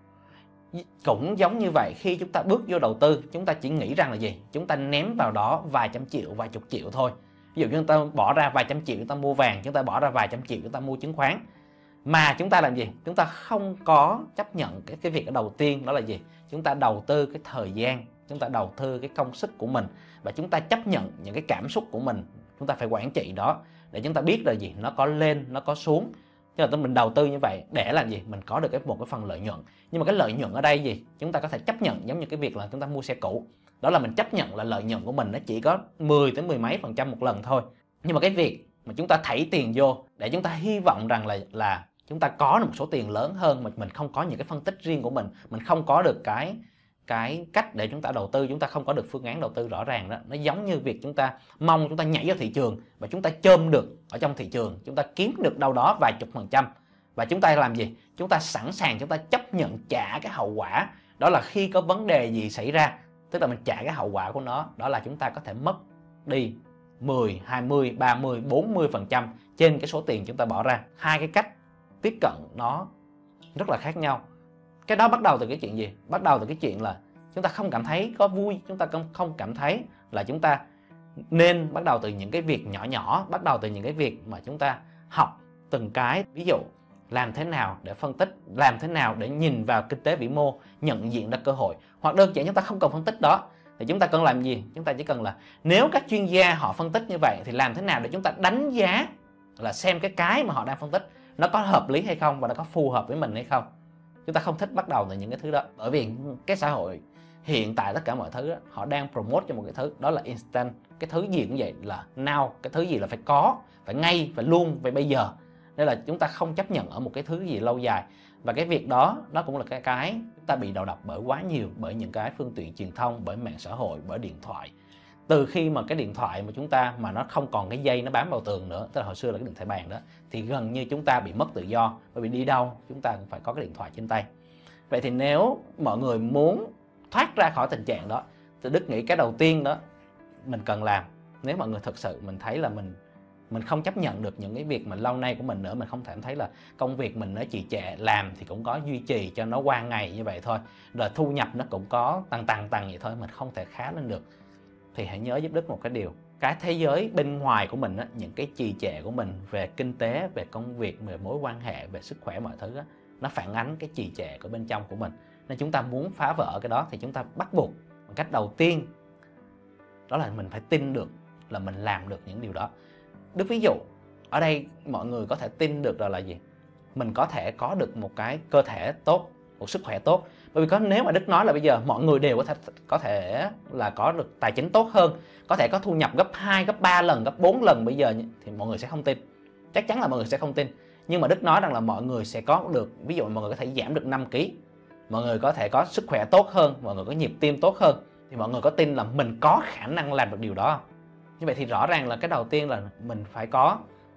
Cũng giống như vậy, khi chúng ta bước vô đầu tư, chúng ta chỉ nghĩ rằng là gì? Chúng ta ném vào đó vài trăm triệu, vài chục triệu thôi. Ví dụ như chúng ta bỏ ra vài trăm triệu chúng ta mua vàng, chúng ta bỏ ra vài trăm triệu chúng ta mua chứng khoán. Mà chúng ta làm gì? Chúng ta không có chấp nhận cái, cái việc đầu tiên, đó là gì? Chúng ta đầu tư cái thời gian, chúng ta đầu tư cái công sức của mình, và chúng ta chấp nhận những cái cảm xúc của mình. Chúng ta phải quản trị đó để chúng ta biết là gì? Nó có lên, nó có xuống. Chứ là mình đầu tư như vậy để làm gì? Mình có được cái một cái phần lợi nhuận. Nhưng mà cái lợi nhuận ở đây gì? Chúng ta có thể chấp nhận giống như cái việc là chúng ta mua xe cũ. Đó là mình chấp nhận là lợi nhuận của mình nó chỉ có mười tới mười mấy phần trăm một lần thôi. Nhưng mà cái việc mà chúng ta thảy tiền vô để chúng ta hy vọng rằng là là chúng ta có được một số tiền lớn hơn, mà mình không có những cái phân tích riêng của mình, mình không có được cái cái cách để chúng ta đầu tư, chúng ta không có được phương án đầu tư rõ ràng đó. Nó giống như việc chúng ta mong chúng ta nhảy vào thị trường và chúng ta chôm được ở trong thị trường, chúng ta kiếm được đâu đó vài chục phần trăm, và chúng ta làm gì? Chúng ta sẵn sàng chúng ta chấp nhận trả cái hậu quả, đó là khi có vấn đề gì xảy ra, tức là mình trả cái hậu quả của nó, đó là chúng ta có thể mất đi mười, hai mươi, ba mươi, bốn mươi phần trăm trên cái số tiền chúng ta bỏ ra. Hai cái cách tiếp cận nó rất là khác nhau. Cái đó bắt đầu từ cái chuyện gì? Bắt đầu từ cái chuyện là chúng ta không cảm thấy có vui, chúng ta không cảm thấy là chúng ta nên bắt đầu từ những cái việc nhỏ nhỏ, bắt đầu từ những cái việc mà chúng ta học từng cái, ví dụ làm thế nào để phân tích, làm thế nào để nhìn vào kinh tế vĩ mô, nhận diện ra cơ hội. Hoặc đơn giản chúng ta không cần phân tích đó, thì chúng ta cần làm gì? Chúng ta chỉ cần là nếu các chuyên gia họ phân tích như vậy thì làm thế nào để chúng ta đánh giá là xem cái cái mà họ đang phân tích nó có hợp lý hay không và nó có phù hợp với mình hay không. Chúng ta không thích bắt đầu từ những cái thứ đó, bởi vì cái xã hội hiện tại tất cả mọi thứ đó, họ đang promote cho một cái thứ đó là instant. Cái thứ gì cũng vậy là now, cái thứ gì là phải có, phải ngay, phải luôn, phải bây giờ. Nên là chúng ta không chấp nhận ở một cái thứ gì lâu dài. Và cái việc đó, nó cũng là cái cái chúng ta bị đầu độc bởi quá nhiều, bởi những cái phương tiện truyền thông, bởi mạng xã hội, bởi điện thoại. Từ khi mà cái điện thoại mà chúng ta mà nó không còn cái dây nó bám vào tường nữa, tức là hồi xưa là cái điện thoại bàn đó, thì gần như chúng ta bị mất tự do. Bởi vì đi đâu chúng ta cũng phải có cái điện thoại trên tay. Vậy thì nếu mọi người muốn thoát ra khỏi tình trạng đó thì Đức nghĩ cái đầu tiên đó mình cần làm, nếu mọi người thực sự mình thấy là mình mình không chấp nhận được những cái việc mà lâu nay của mình nữa, mình không thể thấy là công việc mình nó trì trệ, làm thì cũng có duy trì cho nó qua ngày như vậy thôi, rồi thu nhập nó cũng có tăng tăng tăng vậy thôi, mình không thể khá lên được, thì hãy nhớ giúp Đức một cái điều, cái thế giới bên ngoài của mình á, những cái trì trệ của mình về kinh tế, về công việc, về mối quan hệ, về sức khỏe mọi thứ á, nó phản ánh cái trì trệ của bên trong của mình. Nên chúng ta muốn phá vỡ cái đó thì chúng ta bắt buộc bằng cách đầu tiên đó là mình phải tin được là mình làm được những điều đó. Đức ví dụ ở đây mọi người có thể tin được là gì? Mình có thể có được một cái cơ thể tốt, một sức khỏe tốt. Bởi vì có nếu mà Đức nói là bây giờ mọi người đều có thể có thể là có được tài chính tốt hơn, có thể có thu nhập gấp hai, gấp ba lần, gấp bốn lần bây giờ, thì mọi người sẽ không tin. Chắc chắn là mọi người sẽ không tin. Nhưng mà Đức nói rằng là mọi người sẽ có được, ví dụ mọi người có thể giảm được năm ki lô gam, mọi người có thể có sức khỏe tốt hơn, mọi người có nhịp tim tốt hơn, thì mọi người có tin là mình có khả năng làm được điều đó không? Như vậy thì rõ ràng là cái đầu tiên là mình phải có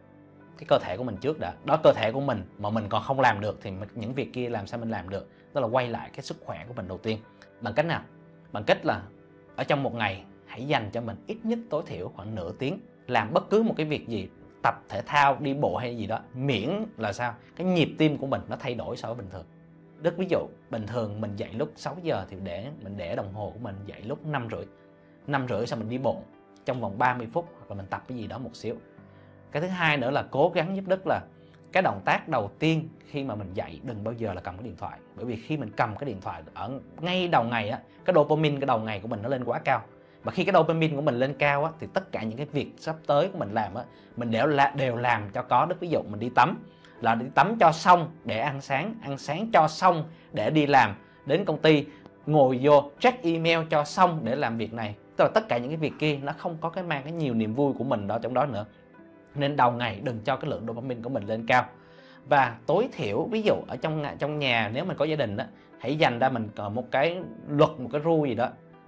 cái cơ thể của mình trước đã. Đó, cơ thể của mình mà mình còn không làm được thì những việc kia làm sao mình làm được? Đó là quay lại cái sức khỏe của mình đầu tiên. Bằng cách nào? Bằng cách là ở trong một ngày hãy dành cho mình ít nhất tối thiểu khoảng nửa tiếng làm bất cứ một cái việc gì, tập thể thao, đi bộ hay gì đó, miễn là sao? Cái nhịp tim của mình nó thay đổi so với bình thường. Đức ví dụ bình thường mình dậy lúc sáu giờ thì để mình để đồng hồ của mình dậy lúc năm rưỡi. năm rưỡi sau mình đi bộ trong vòng ba mươi phút hoặc là mình tập cái gì đó một xíu. Cái thứ hai nữa là cố gắng giúp Đức là cái động tác đầu tiên khi mà mình dậy đừng bao giờ là cầm cái điện thoại. Bởi vì khi mình cầm cái điện thoại ở ngay đầu ngày á, cái dopamine cái đầu ngày của mình nó lên quá cao. Và khi cái dopamine của mình lên cao á, thì tất cả những cái việc sắp tới của mình làm á, mình đều, đều làm cho có. Đức ví dụ mình đi tắm là đi tắm cho xong để ăn sáng, ăn sáng cho xong để đi làm, đến công ty ngồi vô check email cho xong để làm việc này. Tức là tất cả những cái việc kia nó không có cái mang cái nhiều niềm vui của mình đó trong đó nữa. Nên đầu ngày đừng cho cái lượng dopamine của mình lên cao. Và tối thiểu ví dụ ở trong trong nhà nếu mình có gia đình đó, hãy dành ra mình có một cái luật, một cái rule gì đó,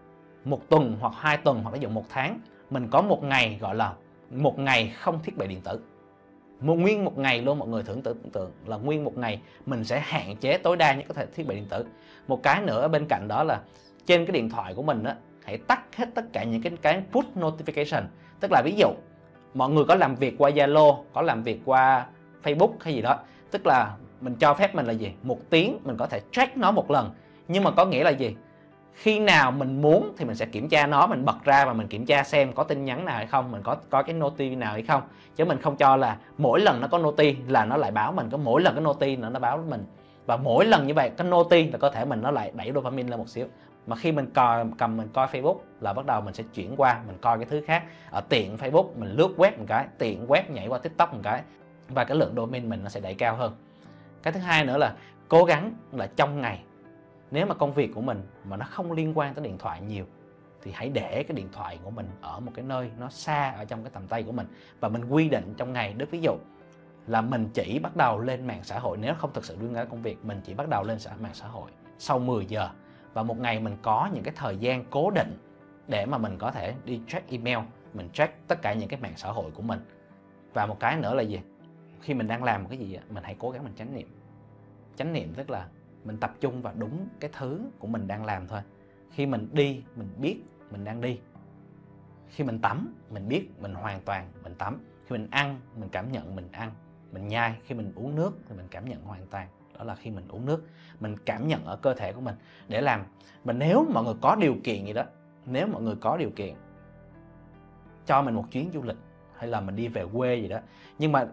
một tuần hoặc hai tuần hoặc ví dụ một tháng mình có một ngày gọi là một ngày không thiết bị điện tử. Một nguyên một ngày luôn, mọi người tưởng tượng, tưởng tượng là nguyên một ngày mình sẽ hạn chế tối đa những cái thiết bị điện tử. Một cái nữa bên cạnh đó là trên cái điện thoại của mình á, hãy tắt hết tất cả những cái cái push notification. Tức là ví dụ mọi người có làm việc qua Zalo, có làm việc qua Facebook hay gì đó, tức là mình cho phép mình là gì? Một tiếng mình có thể check nó một lần. Nhưng mà có nghĩa là gì? Khi nào mình muốn thì mình sẽ kiểm tra nó, mình bật ra và mình kiểm tra xem có tin nhắn nào hay không, mình có có cái noti nào hay không. Chứ mình không cho là mỗi lần nó có noti là nó lại báo mình, có mỗi lần cái noti nó nó báo với mình. Và mỗi lần như vậy cái noti là có thể mình nó lại đẩy dopamine lên một xíu. Mà khi mình coi, cầm mình coi Facebook là bắt đầu mình sẽ chuyển qua mình coi cái thứ khác. Ở tiện Facebook mình lướt web một cái, tiện web nhảy qua TikTok một cái, và cái lượng dopamine mình nó sẽ đẩy cao hơn. Cái thứ hai nữa là cố gắng là trong ngày, nếu mà công việc của mình mà nó không liên quan tới điện thoại nhiều thì hãy để cái điện thoại của mình ở một cái nơi nó xa ở trong cái tầm tay của mình. Và mình quy định trong ngày, Đức ví dụ là mình chỉ bắt đầu lên mạng xã hội, nếu không thực sự liên quan tới công việc, mình chỉ bắt đầu lên mạng xã hội sau mười giờ. Và một ngày mình có những cái thời gian cố định để mà mình có thể đi check email, mình check tất cả những cái mạng xã hội của mình. Và một cái nữa là gì? Khi mình đang làm một cái gì mình hãy cố gắng mình chánh niệm. Chánh niệm tức là mình tập trung vào đúng cái thứ của mình đang làm thôi. Khi mình đi, mình biết mình đang đi. Khi mình tắm, mình biết mình hoàn toàn mình tắm. Khi mình ăn, mình cảm nhận mình ăn, mình nhai. Khi mình uống nước thì mình cảm nhận hoàn toàn. Đó là khi mình uống nước, mình cảm nhận ở cơ thể của mình để làm. Mà nếu mọi người có điều kiện gì đó, nếu mọi người có điều kiện cho mình một chuyến du lịch hay là mình đi về quê gì đó, nhưng mà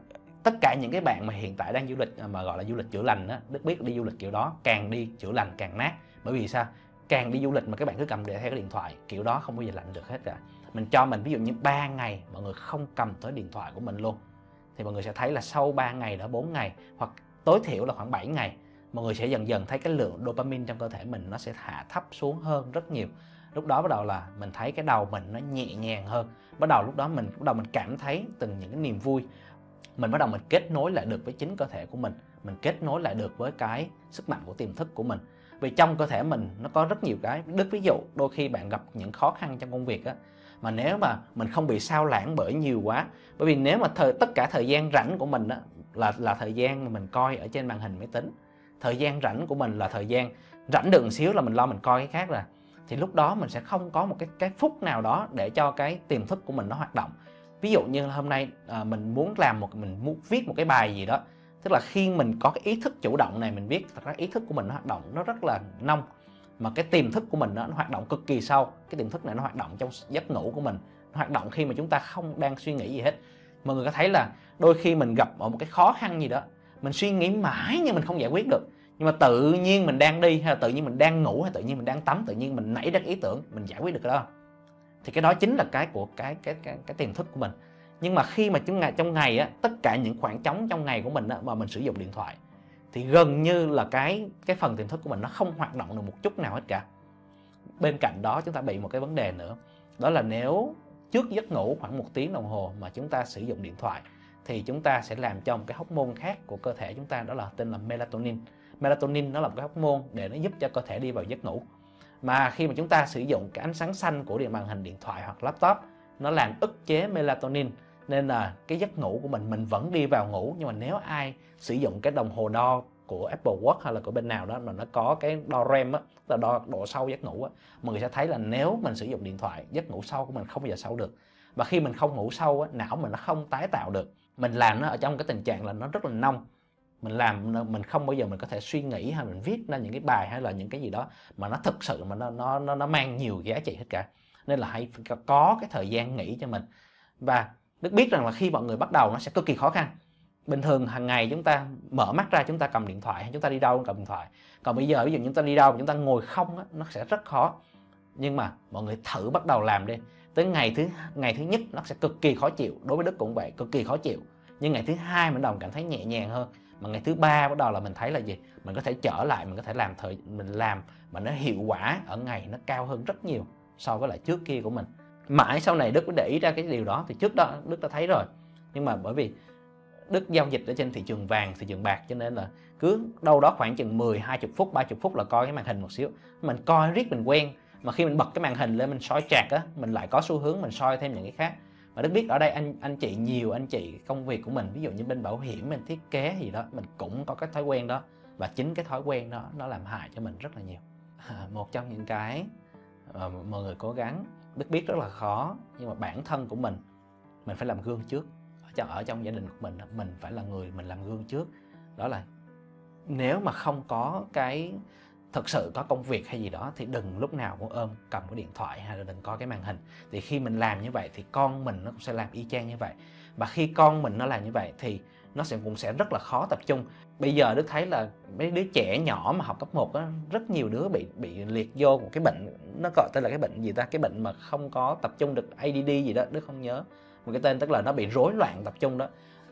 tất cả những cái bạn mà hiện tại đang du lịch mà gọi là du lịch chữa lành á, Đức biết đi du lịch kiểu đó càng đi chữa lành càng nát. Bởi vì sao? Càng đi du lịch mà các bạn cứ cầm để theo cái điện thoại, kiểu đó không bao giờ lành được hết cả. Mình cho mình ví dụ như ba ngày mọi người không cầm tới điện thoại của mình luôn, thì mọi người sẽ thấy là sau ba ngày đó, bốn ngày hoặc tối thiểu là khoảng bảy ngày, mọi người sẽ dần dần thấy cái lượng dopamine trong cơ thể mình nó sẽ hạ thấp xuống hơn rất nhiều. Lúc đó bắt đầu là mình thấy cái đầu mình nó nhẹ nhàng hơn. Bắt đầu lúc đó mình bắt đầu mình cảm thấy từng những cái niềm vui. Mình bắt đầu mình kết nối lại được với chính cơ thể của mình. Mình kết nối lại được với cái sức mạnh của tiềm thức của mình. Vì trong cơ thể mình nó có rất nhiều cái. Đức ví dụ đôi khi bạn gặp những khó khăn trong công việc á, mà nếu mà mình không bị sao lãng bởi nhiều quá. Bởi vì nếu mà thời, tất cả thời gian rảnh của mình á, là, là thời gian mà mình coi ở trên màn hình máy tính. Thời gian rảnh của mình là thời gian rảnh được một xíu là mình lo mình coi cái khác rồi. Thì lúc đó mình sẽ không có một cái, cái phút nào đó để cho cái tiềm thức của mình nó hoạt động. Ví dụ như là hôm nay à, mình muốn làm một mình muốn viết một cái bài gì đó. Tức là khi mình có cái ý thức chủ động này mình viết, thật ra ý thức của mình nó hoạt động nó rất là nông. Mà cái tiềm thức của mình nó, nó hoạt động cực kỳ sâu. Cái tiềm thức này nó hoạt động trong giấc ngủ của mình. Nó hoạt động khi mà chúng ta không đang suy nghĩ gì hết. Mọi người có thấy là đôi khi mình gặp ở một cái khó khăn gì đó, mình suy nghĩ mãi nhưng mình không giải quyết được. Nhưng mà tự nhiên mình đang đi, hay là tự nhiên mình đang ngủ, hay tự nhiên mình đang tắm, tự nhiên mình nảy ra ý tưởng, mình giải quyết được cái đó. Thì cái đó chính là cái của cái cái cái cái tiềm thức của mình. Nhưng mà khi mà trong ngày trong ngày á, tất cả những khoảng trống trong ngày của mình á, mà mình sử dụng điện thoại thì gần như là cái cái phần tiềm thức của mình nó không hoạt động được một chút nào hết cả. Bên cạnh đó chúng ta bị một cái vấn đề nữa, đó là nếu trước giấc ngủ khoảng một tiếng đồng hồ mà chúng ta sử dụng điện thoại thì chúng ta sẽ làm cho một cái hormone khác của cơ thể chúng ta, đó là tên là melatonin. Melatonin nó là một cái hormone để nó giúp cho cơ thể đi vào giấc ngủ. Mà khi mà chúng ta sử dụng cái ánh sáng xanh của điện màn hình điện thoại hoặc laptop, nó làm ức chế melatonin, nên là cái giấc ngủ của mình mình vẫn đi vào ngủ. Nhưng mà nếu ai sử dụng cái đồng hồ đo của Apple Watch hay là của bên nào đó mà nó có cái đo REM á, tức là đo độ sâu giấc ngủ á, mọi người sẽ thấy là nếu mình sử dụng điện thoại, giấc ngủ sâu của mình không bao giờ sâu được. Và khi mình không ngủ sâu á, não mình nó không tái tạo được. Mình làm nó ở trong cái tình trạng là nó rất là nông. Mình làm mình không bao giờ mình có thể suy nghĩ hay mình viết ra những cái bài hay là những cái gì đó mà nó thực sự mà nó nó nó, nó mang nhiều giá trị hết cả. Nên là hãy có cái thời gian nghỉ cho mình. Và Đức biết rằng là khi mọi người bắt đầu nó sẽ cực kỳ khó khăn. Bình thường hàng ngày chúng ta mở mắt ra chúng ta cầm điện thoại, chúng ta đi đâu cũng cầm điện thoại. Còn bây giờ ví dụ chúng ta đi đâu chúng ta ngồi không á, nó sẽ rất khó. Nhưng mà mọi người thử bắt đầu làm đi. Tới ngày thứ ngày thứ nhất nó sẽ cực kỳ khó chịu, đối với Đức cũng vậy, cực kỳ khó chịu. Nhưng ngày thứ hai mình đầu cảm thấy nhẹ nhàng hơn. Mà ngày thứ ba bắt đầu là mình thấy là gì? Mình có thể trở lại, mình có thể làm thời mình làm mà nó hiệu quả ở ngày nó cao hơn rất nhiều so với lại trước kia của mình. Mãi sau này Đức mới để ý ra cái điều đó, thì trước đó Đức đã thấy rồi. Nhưng mà bởi vì Đức giao dịch ở trên thị trường vàng, thị trường bạc, cho nên là cứ đâu đó khoảng chừng mười, hai mươi phút, ba mươi phút là coi cái màn hình một xíu. Mình coi riết mình quen. Mà khi mình bật cái màn hình lên mình soi chạc á, mình lại có xu hướng mình soi thêm những cái khác. Và Đức biết ở đây anh anh chị nhiều anh chị công việc của mình, ví dụ như bên bảo hiểm, bên thiết kế gì đó, mình cũng có cái thói quen đó. Và chính cái thói quen đó nó làm hại cho mình rất là nhiều. À, một trong những cái uh, mọi người cố gắng, Đức biết rất là khó, nhưng mà bản thân của mình mình phải làm gương trước. Ở trong, ở trong gia đình của mình, mình phải là người mình làm gương trước. Đó là nếu mà không có cái thực sự có công việc hay gì đó thì đừng lúc nào cũng ôm cầm cái điện thoại hay là đừng coi cái màn hình. Thì khi mình làm như vậy thì con mình nó cũng sẽ làm y chang như vậy. Và khi con mình nó làm như vậy thì nó sẽ cũng sẽ rất là khó tập trung. Bây giờ Đức thấy là mấy đứa trẻ nhỏ mà học cấp một á, rất nhiều đứa bị bị liệt vô một cái bệnh, nó gọi tên là cái bệnh gì ta, cái bệnh mà không có tập trung được, a đê đê gì đó, Đức không nhớ một cái tên, tức là nó bị rối loạn tập trung đó.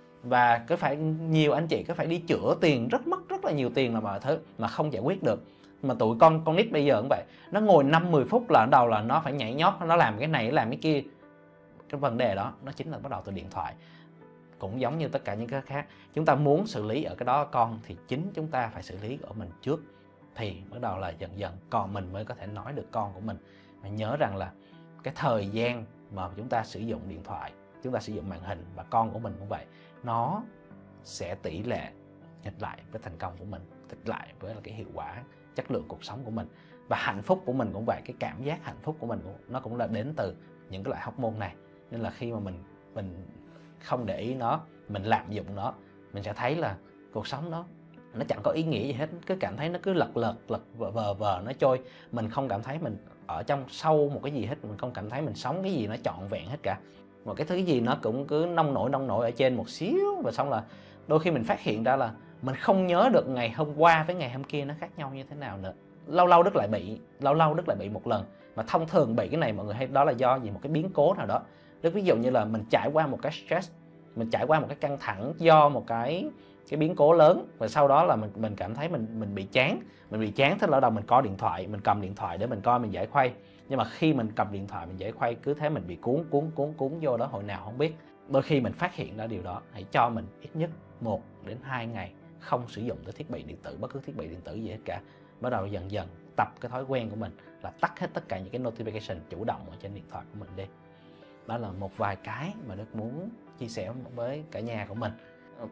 Và cứ phải nhiều anh chị cứ phải đi chữa tiền, rất mất rất là nhiều tiền là mọi thứ mà không giải quyết được. Mà tụi con con nít bây giờ cũng vậy, nó ngồi năm mười phút là đầu là nó phải nhảy nhót, nó làm cái này, nó làm cái kia. Cái vấn đề đó nó chính là bắt đầu từ điện thoại. Cũng giống như tất cả những cái khác, chúng ta muốn xử lý ở cái đó con thì chính chúng ta phải xử lý ở mình trước, thì bắt đầu là dần dần con mình mới có thể nói được con của mình. Mà nhớ rằng là cái thời gian mà chúng ta sử dụng điện thoại, chúng ta sử dụng màn hình, và con của mình cũng vậy, nó sẽ tỷ lệ nghịch lại với thành công của mình, nghịch lại với cái hiệu quả, chất lượng cuộc sống của mình. Và hạnh phúc của mình cũng vậy, cái cảm giác hạnh phúc của mình nó cũng là đến từ những cái loại hormone này. Nên là khi mà mình mình không để ý nó, mình lạm dụng nó, mình sẽ thấy là cuộc sống nó nó chẳng có ý nghĩa gì hết, cứ cảm thấy nó cứ lật lật lật vờ vờ, vờ nó trôi. Mình không cảm thấy mình ở trong sâu một cái gì hết, mình không cảm thấy mình sống cái gì nó trọn vẹn hết cả. một cái thứ gì nó cũng cứ nông nổi nông nổi ở trên một xíu, và xong là đôi khi mình phát hiện ra là mình không nhớ được ngày hôm qua với ngày hôm kia nó khác nhau như thế nào nữa. Lâu lâu Đức lại bị, lâu lâu Đức lại bị một lần. Mà thông thường bị cái này mọi người hay đó là do gì, một cái biến cố nào đó. Đức ví dụ như là mình trải qua một cái stress, mình trải qua một cái căng thẳng do một cái cái biến cố lớn, và sau đó là mình mình cảm thấy mình mình bị chán, mình bị chán thế là đầu mình có điện thoại, mình cầm điện thoại để mình coi, mình giải khuây. Nhưng mà khi mình cầm điện thoại mình giải khuây, cứ thế mình bị cuốn cuốn cuốn cuốn vô đó hồi nào không biết. Đôi khi mình phát hiện ra điều đó, hãy cho mình ít nhất một đến hai ngày không sử dụng tới thiết bị điện tử, bất cứ thiết bị điện tử gì hết cả. Bắt đầu dần dần tập cái thói quen của mình là tắt hết tất cả những cái notification chủ động ở trên điện thoại của mình đi. Đó là một vài cái mà Đức muốn chia sẻ với cả nhà của mình.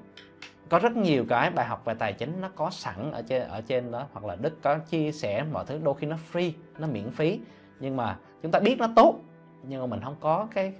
Có rất nhiều cái bài học về tài chính nó có sẵn ở trên ở trên đó, hoặc là Đức có chia sẻ mọi thứ, đôi khi nó free, nó miễn phí, nhưng mà chúng ta biết nó tốt, nhưng mà mình không có cái,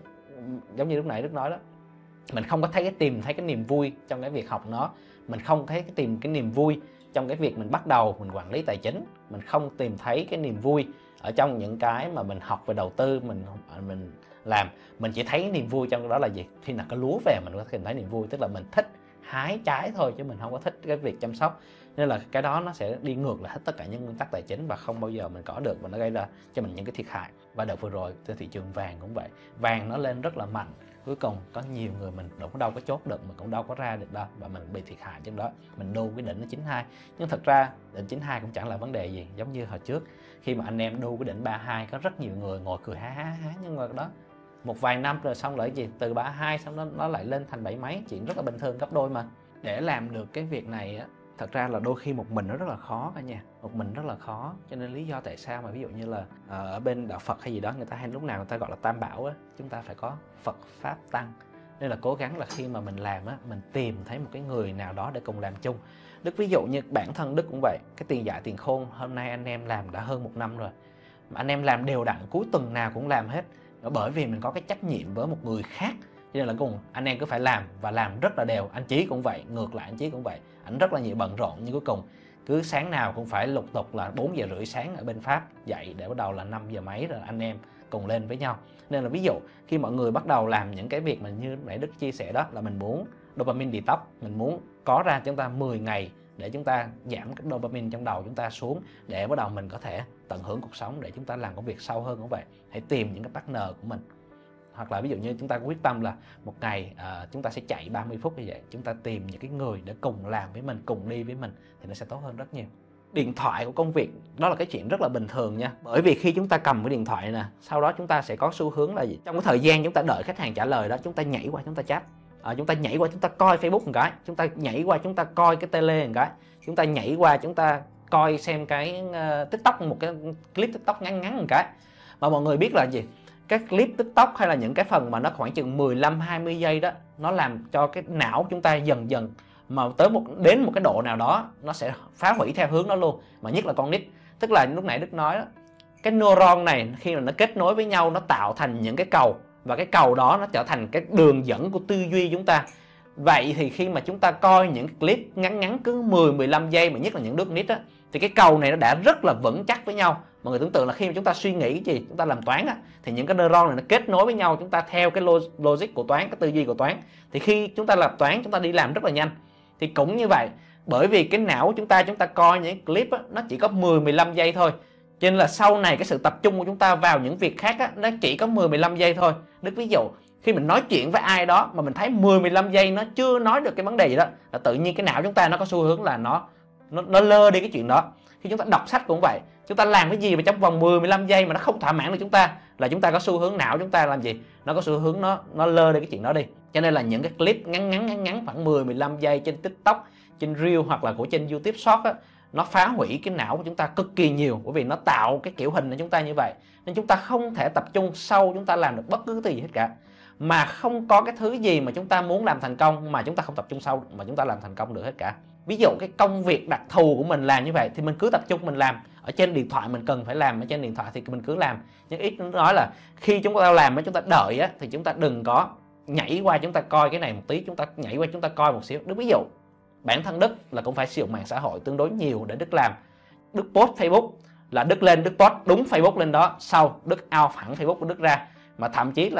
giống như lúc nãy Đức nói đó, mình không có thấy cái tìm thấy cái niềm vui trong cái việc học nó, mình không thấy cái tìm cái niềm vui trong cái việc mình bắt đầu mình quản lý tài chính, mình không tìm thấy cái niềm vui ở trong những cái mà mình học về đầu tư, mình mình làm, mình chỉ thấy cái niềm vui trong đó là gì, khi nào có lúa về mình có thể thấy niềm vui, tức là mình thích hái trái thôi chứ mình không có thích cái việc chăm sóc. Nên là cái đó nó sẽ đi ngược lại hết tất cả những nguyên tắc tài chính và không bao giờ mình có được, và nó gây ra cho mình những cái thiệt hại. Và đợt vừa rồi trên thị trường vàng cũng vậy, vàng nó lên rất là mạnh, cuối cùng có nhiều người mình cũng đâu có chốt được, mình cũng đâu có ra được đâu, và mình bị thiệt hại trong đó. Mình đu cái đỉnh nó chín hai, nhưng thật ra đỉnh chín hai cũng chẳng là vấn đề gì. Giống như hồi trước khi mà anh em đu cái đỉnh ba hai, có rất nhiều người ngồi cười há há há, nhưng mà đó một vài năm rồi xong lại gì, từ ba hai xong nó nó lại lên thành bảy mấy, chuyện rất là bình thường, gấp đôi mà. Để làm được cái việc này á, thật ra là đôi khi một mình nó rất là khó cả nhà, một mình rất là khó. Cho nên lý do tại sao mà ví dụ như là ở bên đạo Phật hay gì đó, người ta hay lúc nào người ta gọi là tam bảo á, chúng ta phải có Phật Pháp Tăng. Nên là cố gắng là khi mà mình làm á, mình tìm thấy một cái người nào đó để cùng làm chung. Đức ví dụ như bản thân Đức cũng vậy, cái tiền dạy tiền khôn hôm nay anh em làm đã hơn một năm rồi, mà anh em làm đều đặn, cuối tuần nào cũng làm hết, bởi vì mình có cái trách nhiệm với một người khác. Cho nên là cùng anh em cứ phải làm và làm rất là đều. Anh Chí cũng vậy, ngược lại anh Chí cũng vậy, anh rất là nhiều bận rộn, nhưng cuối cùng cứ sáng nào cũng phải lục tục là bốn giờ rưỡi sáng ở bên Pháp dậy, để bắt đầu là năm giờ mấy rồi anh em cùng lên với nhau. Nên là ví dụ khi mọi người bắt đầu làm những cái việc mà như nãy Đức chia sẻ đó, là mình muốn dopamine detox, mình muốn có ra chúng ta mười ngày để chúng ta giảm cái dopamine trong đầu chúng ta xuống, để bắt đầu mình có thể tận hưởng cuộc sống, để chúng ta làm công việc sâu hơn cũng vậy. Hãy tìm những cái partner của mình, hoặc là ví dụ như chúng ta quyết tâm là một ngày uh, chúng ta sẽ chạy ba mươi phút như vậy, chúng ta tìm những cái người để cùng làm với mình, cùng đi với mình, thì nó sẽ tốt hơn rất nhiều. Điện thoại của công việc đó là cái chuyện rất là bình thường nha, bởi vì khi chúng ta cầm cái điện thoại nè, sau đó chúng ta sẽ có xu hướng là gì, trong cái thời gian chúng ta đợi khách hàng trả lời đó, chúng ta nhảy qua chúng ta chat, à, chúng ta nhảy qua chúng ta coi Facebook một cái, chúng ta nhảy qua chúng ta coi cái tele một cái, chúng ta nhảy qua chúng ta coi xem cái uh, TikTok, một cái clip TikTok ngắn ngắn một cái. Mà mọi người biết là gì, các clip TikTok hay là những cái phần mà nó khoảng chừng mười lăm hai mươi giây đó, nó làm cho cái não chúng ta dần dần mà tới một đến một cái độ nào đó nó sẽ phá hủy theo hướng đó luôn, mà nhất là con nít. Tức là lúc nãy Đức nói đó, cái neuron này khi mà nó kết nối với nhau, nó tạo thành những cái cầu, và cái cầu đó nó trở thành cái đường dẫn của tư duy chúng ta. Vậy thì khi mà chúng ta coi những clip ngắn ngắn cứ mười mười lăm giây, mà nhất là những đứa nít á, thì cái cầu này nó đã rất là vững chắc với nhau. Mọi người tưởng tượng là khi mà chúng ta suy nghĩ cái gì, chúng ta làm toán á, thì những cái neuron này nó kết nối với nhau, chúng ta theo cái logic của toán, cái tư duy của toán, thì khi chúng ta làm toán chúng ta đi làm rất là nhanh. Thì cũng như vậy, bởi vì cái não của chúng ta chúng ta coi những clip á, nó chỉ có mười mười lăm giây thôi, cho nên là sau này cái sự tập trung của chúng ta vào những việc khác á, nó chỉ có mười mười lăm giây thôi. Đức ví dụ khi mình nói chuyện với ai đó mà mình thấy mười mười lăm giây nó chưa nói được cái vấn đề gì đó, là tự nhiên cái não chúng ta nó có xu hướng là nó nó, nó lơ đi cái chuyện đó. Khi chúng ta đọc sách cũng vậy, chúng ta làm cái gì mà trong vòng mười mười lăm giây mà nó không thỏa mãn được chúng ta, là chúng ta có xu hướng não chúng ta làm gì, nó có xu hướng nó nó lơ đi cái chuyện đó đi. Cho nên là những cái clip ngắn ngắn ngắn ngắn khoảng mười mười lăm giây trên TikTok, trên Reel hoặc là của trên YouTube Short á, nó phá hủy cái não của chúng ta cực kỳ nhiều, bởi vì nó tạo cái kiểu hình của chúng ta như vậy. Nên chúng ta không thể tập trung sâu, chúng ta làm được bất cứ cái gì hết cả. Mà không có cái thứ gì mà chúng ta muốn làm thành công mà chúng ta không tập trung sâu mà chúng ta làm thành công được hết cả. Ví dụ cái công việc đặc thù của mình làm như vậy thì mình cứ tập trung mình làm. Ở trên điện thoại mình cần phải làm ở trên điện thoại thì mình cứ làm. Nhưng ít nói là khi chúng ta làm, chúng ta đợi á, thì chúng ta đừng có nhảy qua chúng ta coi cái này một tí, chúng ta nhảy qua chúng ta coi một xíu. Đức ví dụ bản thân Đức là cũng phải sử dụng mạng xã hội tương đối nhiều để Đức làm. Đức post Facebook là Đức lên, Đức post đúng Facebook lên đó, sau Đức out hẳn Facebook của Đức ra. Mà thậm chí là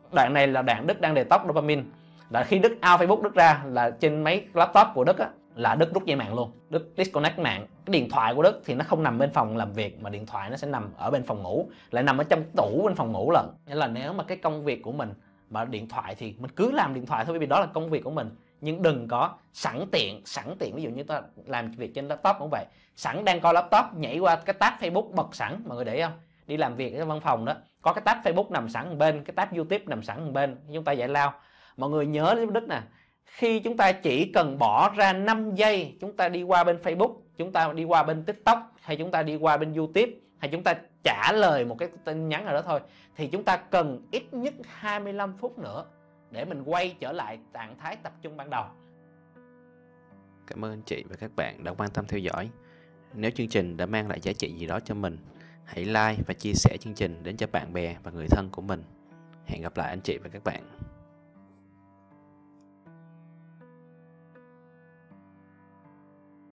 Đoạn này là đoạn Đức đang detox dopamine. Là khi Đức out Facebook, Đức ra là trên mấy laptop của Đức á, là Đức rút dây mạng luôn, Đức disconnect mạng. Cái điện thoại của Đức thì nó không nằm bên phòng làm việc, mà điện thoại nó sẽ nằm ở bên phòng ngủ, lại nằm ở trong tủ bên phòng ngủ lận. Nên là nếu mà cái công việc của mình mà điện thoại thì mình cứ làm điện thoại thôi, bởi vì đó là công việc của mình. Nhưng đừng có sẵn tiện, sẵn tiện ví dụ như ta làm việc trên laptop cũng vậy, sẵn đang coi laptop nhảy qua cái tab Facebook bật sẵn, mọi người để ý không? Đi làm việc ở văn phòng đó, có cái tab Facebook nằm sẵn một bên, cái tab YouTube nằm sẵn một bên, chúng ta giải lao. Mọi người nhớ đến Đức nè, khi chúng ta chỉ cần bỏ ra năm giây, chúng ta đi qua bên Facebook, chúng ta đi qua bên TikTok, hay chúng ta đi qua bên YouTube, hay chúng ta trả lời một cái tin nhắn nào đó thôi, thì chúng ta cần ít nhất hai mươi lăm phút nữa để mình quay trở lại trạng thái tập trung ban đầu. Cảm ơn anh chị và các bạn đã quan tâm theo dõi. Nếu chương trình đã mang lại giá trị gì đó cho mình, hãy like và chia sẻ chương trình đến cho bạn bè và người thân của mình. Hẹn gặp lại anh chị và các bạn.